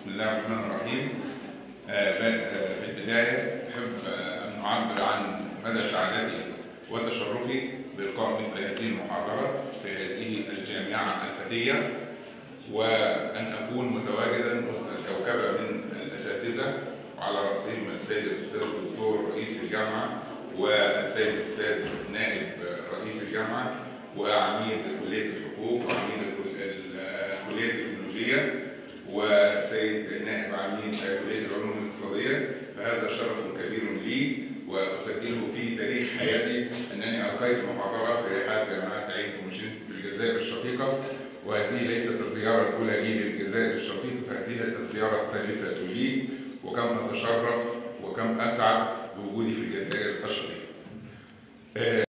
بسم الله الرحمن الرحيم. في البداية أحب أن أعبر عن مدى سعادتي وتشرفي بإلقاء مثل هذه المحاضرة في هذه الجامعة الفتية، وأن أكون متواجدا وسط كوكبة من الأساتذة، وعلى رأسهم السيد الأستاذ الدكتور رئيس الجامعة، والسيد الأستاذ نائب رئيس الجامعة، وعميد كلية الحقوق، وعميد كلية التكنولوجيا، والسيد نائب عميد كلية العلوم الاقتصادية. فهذا شرف كبير لي، وأسجله في تاريخ حياتي أنني ألقيت محاضرة في رحاب جامعة عين تمشينت في الجزائر الشقيقة، وهذه ليست الزيارة الأولى لي للجزائر الشقيقة، فهذه الزيارة الثالثة لي، وكم أتشرف وكم أسعد بوجودي في الجزائر الشقيقة.